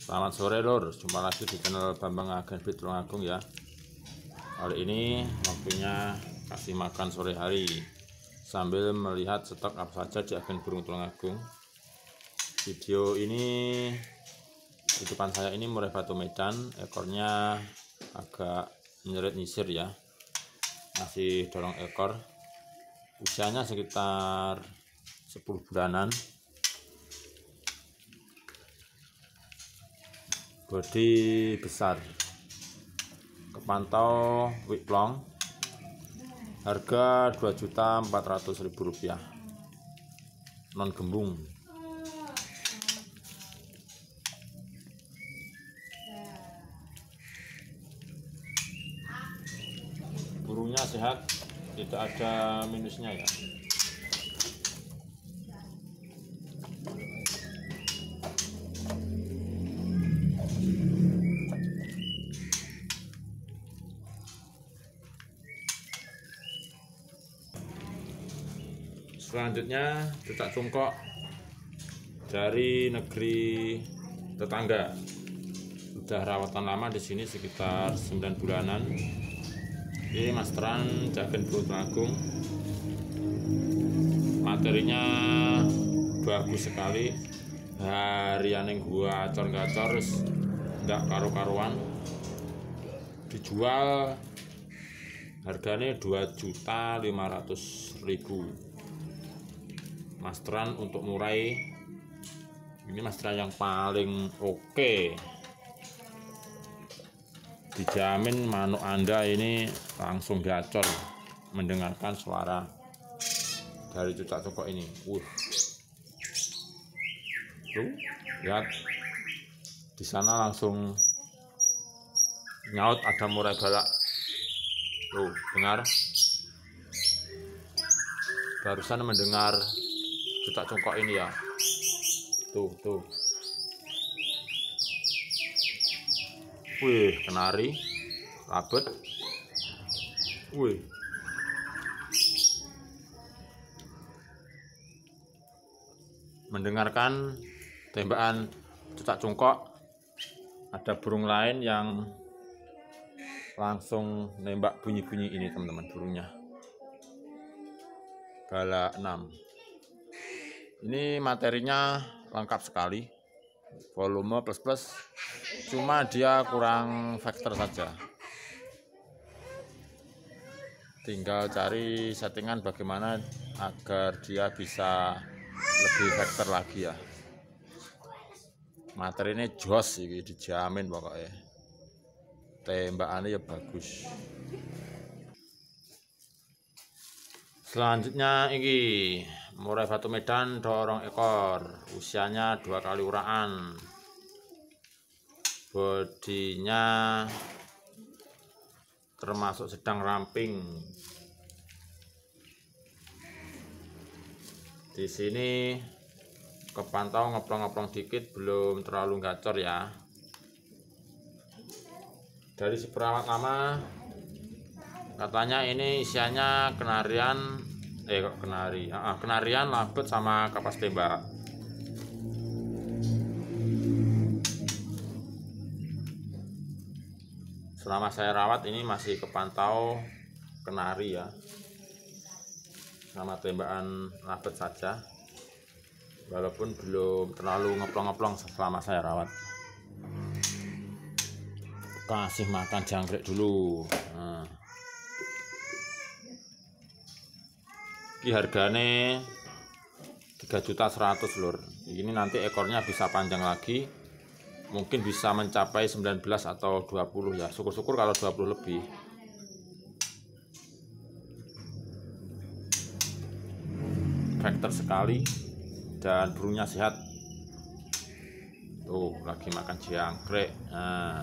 Selamat sore lur, jumpa lagi di channel Bambang Agen Feed Tulungagung ya. Kali ini waktunya kasih makan sore hari sambil melihat stok apa saja di agen burung Tulungagung. Video ini di depan saya ini murai batu Medan, ekornya agak menyeret nyisir ya, masih dorong ekor, usianya sekitar 10 bulanan. Bodi besar, kepantau wik plong, harga Rp2.400.000, non gembung. Burungnya sehat, tidak ada minusnya ya. Selanjutnya cucak cungkok dari negeri tetangga, sudah rawatan lama di sini sekitar 9 bulanan. Ini masteran Agen Burung Tulungagung, materinya bagus sekali, harian yang gua acor-gacor tidak karu-karuan, dijual harganya Rp2.500.000. Masteran untuk murai ini masteran yang paling oke, dijamin manuk Anda ini langsung gacor mendengarkan suara dari cucak cungkok ini. Tuh, lihat di sana langsung nyaut ada murai balak. Tuh, dengar, barusan mendengar cucak cungkok ini ya. Tuh. Wih, kenari, rabet. Wih. Mendengarkan tembakan cucak cungkok, ada burung lain yang langsung nembak bunyi-bunyi ini teman-teman, burungnya. Balak 6. Ini materinya lengkap sekali, volume plus, cuma dia kurang vektor saja. Tinggal cari settingan bagaimana agar dia bisa lebih vektor lagi ya. Materi ini jos, ini dijamin pokoknya. Tembakannya ya bagus. Selanjutnya ini murai batu Medan dorong ekor, usianya 2 kali uraan, bodinya termasuk sedang ramping. Di sini kepantau ngeplong-ngeplong dikit, belum terlalu gacor ya. Dari si perawat lama katanya ini isiannya kenarian, labet sama kapas tembak. Selama saya rawat ini masih kepantau kenari ya, sama tembakan labet saja, walaupun belum terlalu ngeplong-ngeplong selama saya rawat. Kasih makan jangkrik dulu. Nah, ini harganya Rp3.100.000 lur. Ini nanti ekornya bisa panjang lagi, mungkin bisa mencapai 19 atau 20 ya. Syukur-syukur kalau 20 lebih. Vektor sekali dan burungnya sehat. Tuh, lagi makan jangkrik. Nah,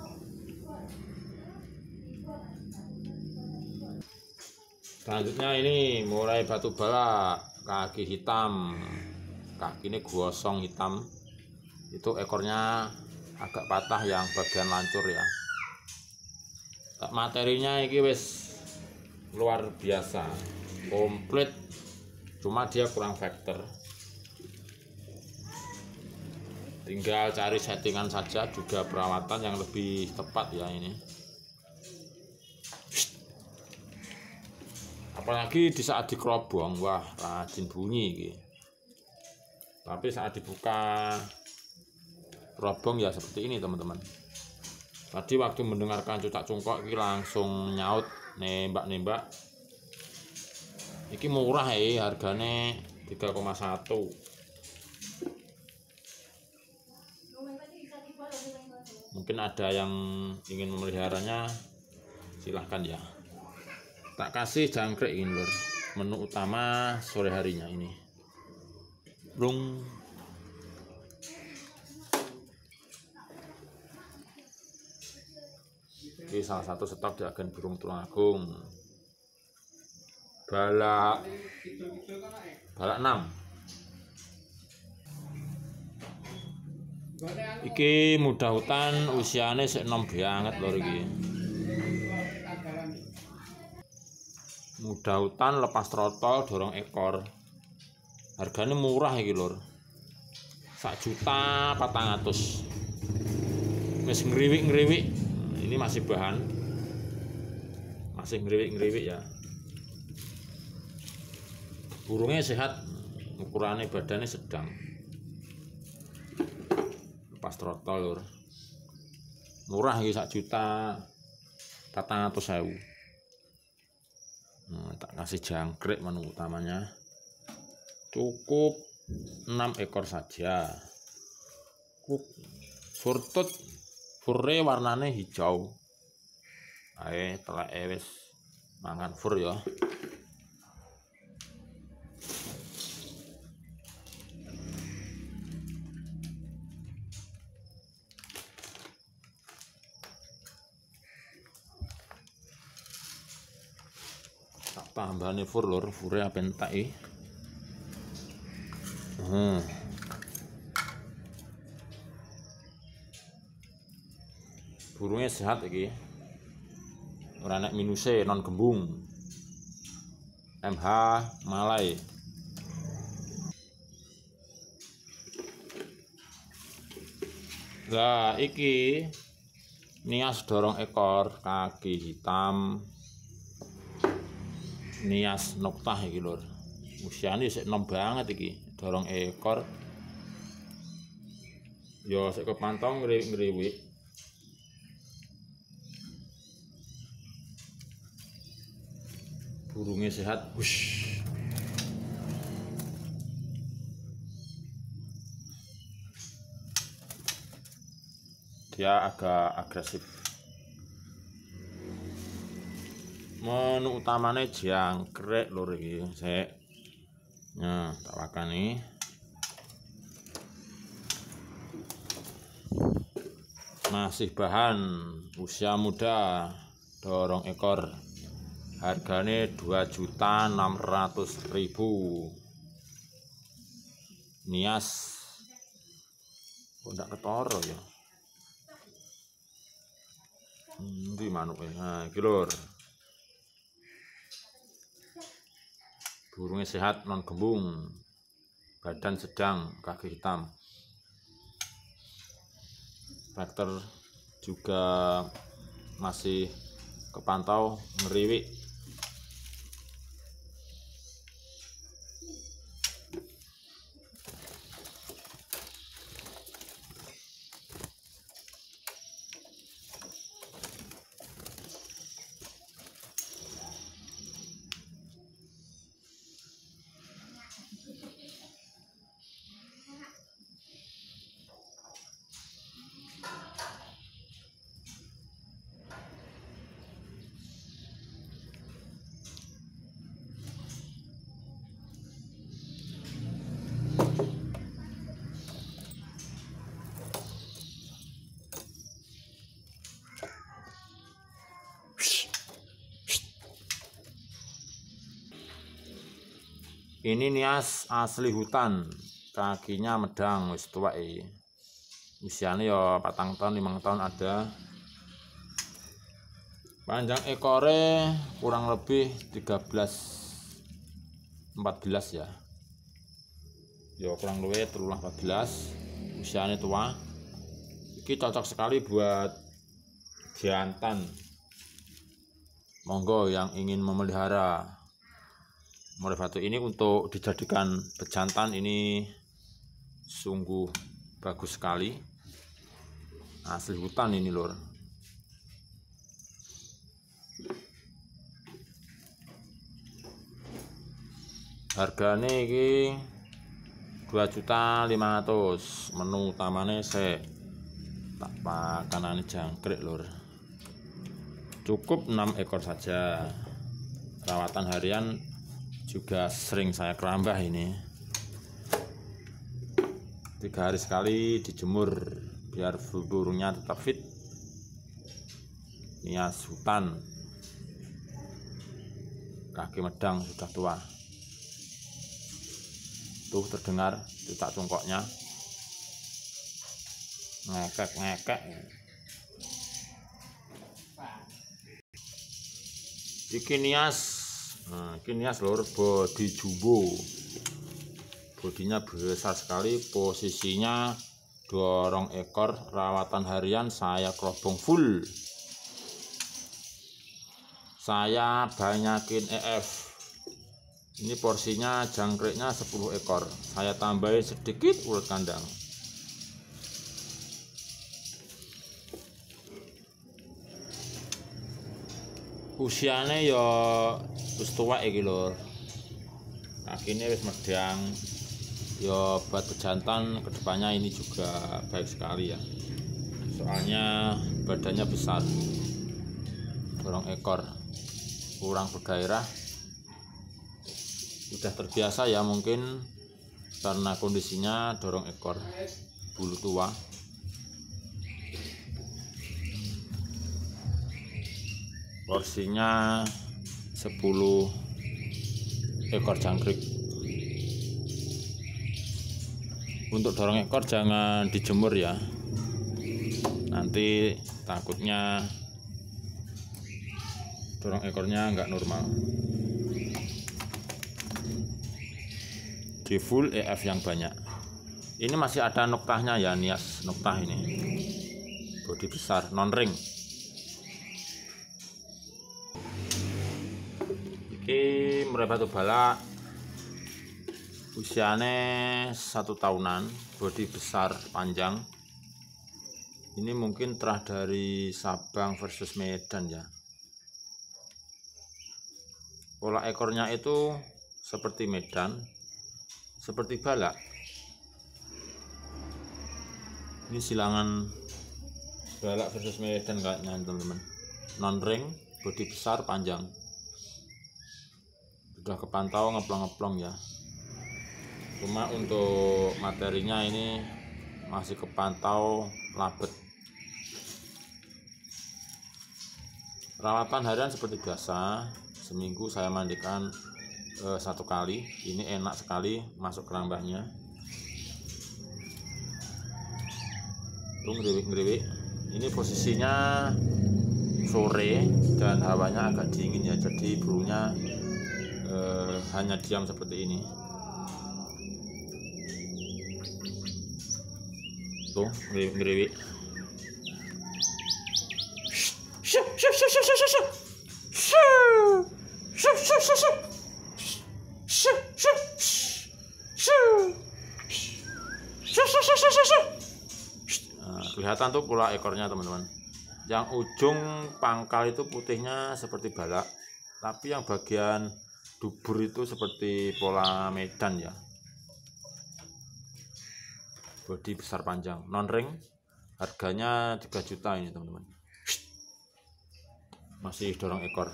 selanjutnya ini murai batu balak kaki hitam, kaki ini gosong hitam, itu ekornya agak patah yang bagian lancur ya. Materinya ini wis luar biasa, komplit, cuma dia kurang vektor. tinggal cari settingan saja, juga perawatan yang lebih tepat ya ini. Apalagi di saat dikerobong, wah rajin bunyi gitu. Tapi saat dibuka kerobong ya seperti ini teman-teman. Tadi waktu mendengarkan cucak cungkok ini langsung nyaut nembak-nembak. Iki murah ya, harganya 3,1. Mungkin ada yang ingin memeliharanya, silahkan ya. Tak kasih jangkrik ini lur, menu utama sore harinya ini. Brung. Ini salah satu stok di agen burung Tulungagung. Balak 6. Iki mudah hutan, usianya sik enom banget lor iki. Mudah hutan lepas trotol dorong ekor. Harganya murah iki lor. 1.400.000. Wis ngriwik-ngriwik. Ini masih bahan. Masih ngriwik-ngriwik ya. Burungnya sehat, ukurannya badannya sedang. Pas trotol lur. Murah iki 1.400.000. Tak kasih jangkrik menu utamanya. Cukup 6 ekor saja. Furtut furre warnanya hijau. Ae telek wis mangan fur ya. Tambahane fur lur, fure apa entak iki. Burungnya sehat iki. Ora nek minuse, non gembung. MH Malai. Lah iki nias dorong ekor, kaki hitam. Nias noktah iki lur. Usiane sik enom banget iki, dorong ekor. Yo sik kepantong ngriwik-ngriwik. Burungnya sehat. Wush. Dia agak agresif. Menu utamanya jangkrik lur iki. Sik. Nah, tak wakani. Masih bahan, usia muda, dorong ekor. Harganya 2.600.000. Nias. Kok ndak ketara ya? Ndi manuknya? Nah, iki lur. Burungnya sehat, non gembung, badan sedang, kaki hitam. Karakter juga masih kepantau ngeriwik. Ini nias asli hutan, kakinya medang, wis tuwek iki. Usianya ya 4 tahun, 5 tahun ada. Panjang ekore kurang lebih 13-14 ya. Ya kurang lebih 13-14. usianya tua. Ini cocok sekali buat jantan. Monggo yang ingin memelihara murai batu ini untuk dijadikan bejantan, ini sungguh bagus sekali. Asli hutan ini lur. Harganya ini 2.500.000. Menu utamanya tak pakanane jangkrik lur. Cukup 6 ekor saja. Perawatan harian juga sering saya kerambah ini. 3 hari sekali dijemur biar burungnya tetap fit. Nias hutan, kaki medang sudah tua. Tuh terdengar detak cungkoknya, ngekek. Iki nias, lur, body jumbo, bodinya besar sekali. Posisinya dorong ekor. Rawatan harian saya kerobong full. Saya banyakin EF. Ini porsinya jangkriknya 10 ekor. Saya tambahin sedikit ulet kandang. Usianya ya wis tuwek iki lur. Kakine wis medang. Ya buat bejantan kedepannya ini juga baik sekali ya. Soalnya badannya besar. Dorong ekor. Kurang bergairah. Sudah terbiasa ya mungkin karena kondisinya dorong ekor, bulu tua. Porsinya 10 ekor jangkrik. Untuk dorong ekor jangan dijemur ya, nanti takutnya dorong ekornya nggak normal. Di full EF yang banyak. Ini masih ada noktahnya ya, nias noktah ini. Bodi besar, non ring. Iki murai batu balak, usianya 1 tahunan, bodi besar panjang. Ini mungkin terah dari Sabang versus Medan ya. Pola ekornya itu seperti Medan, seperti balak. Ini silangan balak versus Medan kayaknya teman-teman. Non ring, bodi besar panjang. Sudah kepantau ngeplong-ngeplong ya. Cuma untuk materinya ini masih kepantau labet. Perawatan harian seperti biasa. Seminggu saya mandikan 1 kali. Ini enak sekali masuk kerambahnya. Tuh ngeriwik-ngeriwik. Ini posisinya sore dan hawanya agak dingin ya, jadi burungnya hanya diam seperti ini. Tuh ngeriwik-ngeriwik. Nah, kelihatan tuh pola ekornya teman-teman. Yang ujung pangkal itu putihnya seperti balak, tapi yang bagian dubur itu seperti pola Medan ya. Bodi besar panjang, non ring. Harganya 3 juta ini teman-teman. Masih dorong ekor.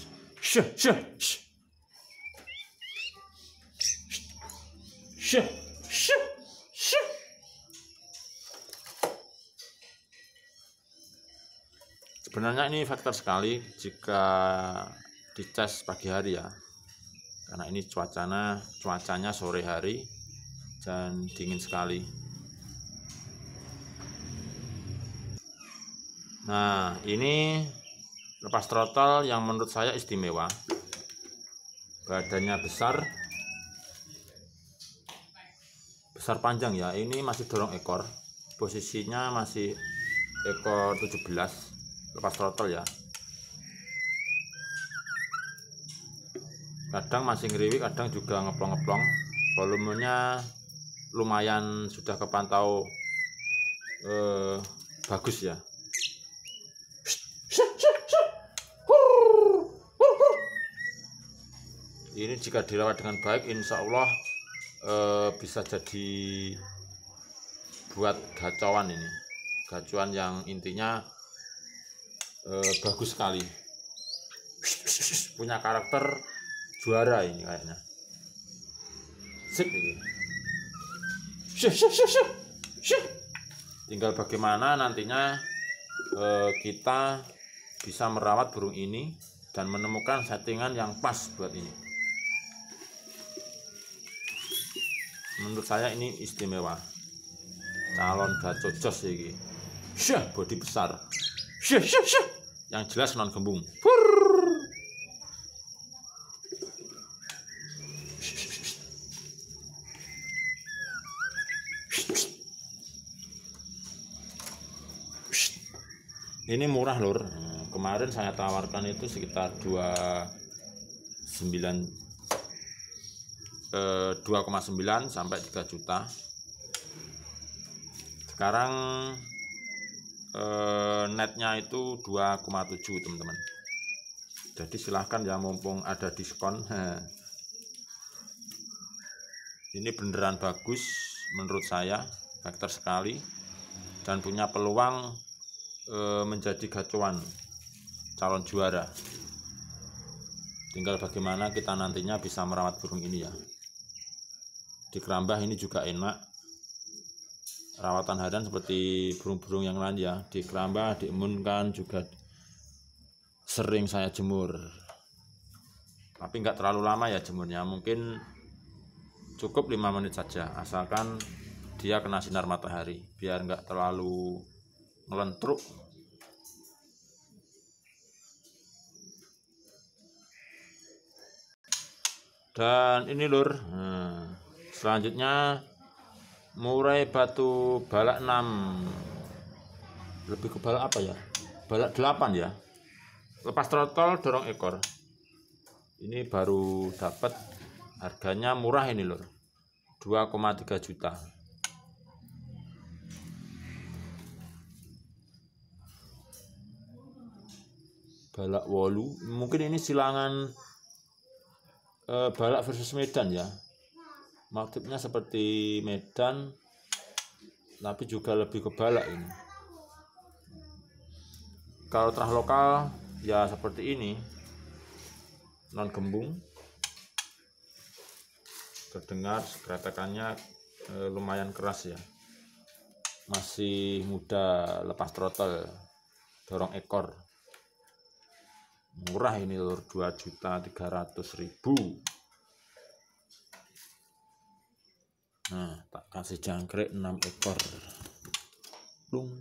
Sebenarnya ini faktor sekali jika dicas pagi hari ya, karena ini cuacanya sore hari dan dingin sekali. Nah, ini lepas throttle yang menurut saya istimewa. Badannya besar panjang ya. Ini masih dorong ekor. posisinya masih ekor 17 lepas throttle ya. Kadang masih ngeriwi, kadang juga ngeplong-ngeplong. Volumenya lumayan sudah kepantau bagus ya. Ini jika dirawat dengan baik, insya Allah bisa jadi buat gacauan ini. Gacuan yang intinya bagus sekali. Punya karakter juara ini kayaknya. Sip ini. Tinggal bagaimana nantinya kita bisa merawat burung ini dan menemukan settingan yang pas buat ini. Menurut saya ini istimewa. Calon gacor jos ini. Bodi besar. Yang jelas non gembung. Ini murah lur. Kemarin saya tawarkan itu sekitar 2,9 sampai 3 juta. Sekarang netnya itu 2,7 teman-teman. Jadi silahkan ya, mumpung ada diskon. Ini beneran bagus menurut saya, karakter sekali dan punya peluang menjadi gacauan calon juara. Tinggal bagaimana kita nantinya bisa merawat burung ini ya. Di kerambah ini juga enak. Rawatan harian seperti burung-burung yang lain ya. Di kerambah, diemunkan juga sering saya jemur. Tapi nggak terlalu lama ya jemurnya. Mungkin cukup 5 menit saja. Asalkan dia kena sinar matahari. Biar nggak terlalu ngelentruk. Dan ini lur, selanjutnya murai batu balak 6, lebih ke balak apa ya, balak 8 ya, lepas throttle dorong ekor. Ini baru dapat, harganya murah ini lur, 2,3 juta. Balak wolu, mungkin ini silangan balak versus Medan ya. Motifnya seperti Medan, tapi juga lebih ke balak ini. Kalau terah lokal ya seperti ini, non gembung. Terdengar keretakannya lumayan keras ya. Masih muda, lepas throttle, dorong ekor. Murah ini lur, 2.300.000. Nah, tak kasih jangkrik 6 ekor. Plung.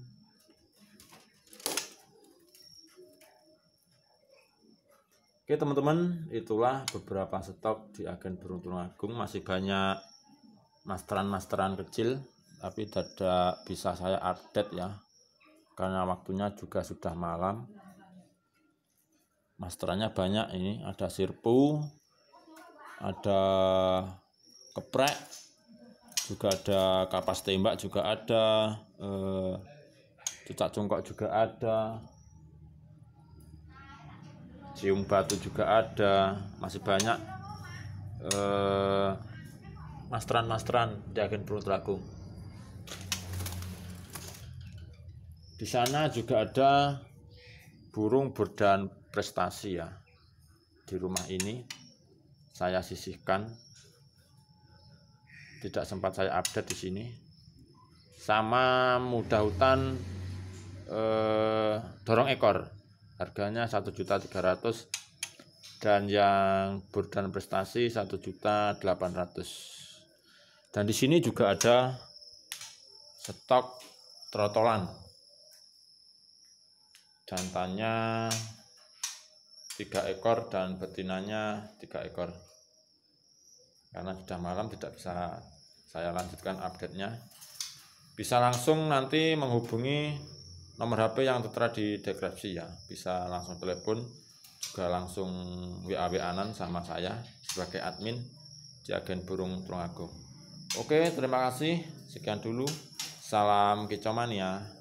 Oke teman-teman, itulah beberapa stok di agen burung Tulungagung. Masih banyak masteran-masteran kecil, tapi tidak bisa saya update ya, karena waktunya juga sudah malam. Masterannya banyak ini, ada sirpu, ada keprek, juga ada kapas tembak, juga ada cucak cungkok, juga ada cium batu, juga ada. Masih banyak masteran-masteran di agen burung Tulungagung. Di sana juga ada burung berdan prestasi ya. Di rumah ini saya sisihkan, tidak sempat saya update di sini. Sama muda hutan dorong ekor, harganya 1.300.000, dan yang berdan prestasi 1.800.000. Dan di sini juga ada stok trotolan. Jantannya 3 ekor dan betinanya 3 ekor. Karena sudah malam tidak bisa saya lanjutkan update-nya. Bisa langsung nanti menghubungi nomor HP yang tertera di deskripsi ya. Bisa langsung telepon, juga langsung WA-WA-an sama saya sebagai admin di Agen Burung Tulungagung. Oke, terima kasih. Sekian dulu. Salam kicau mania.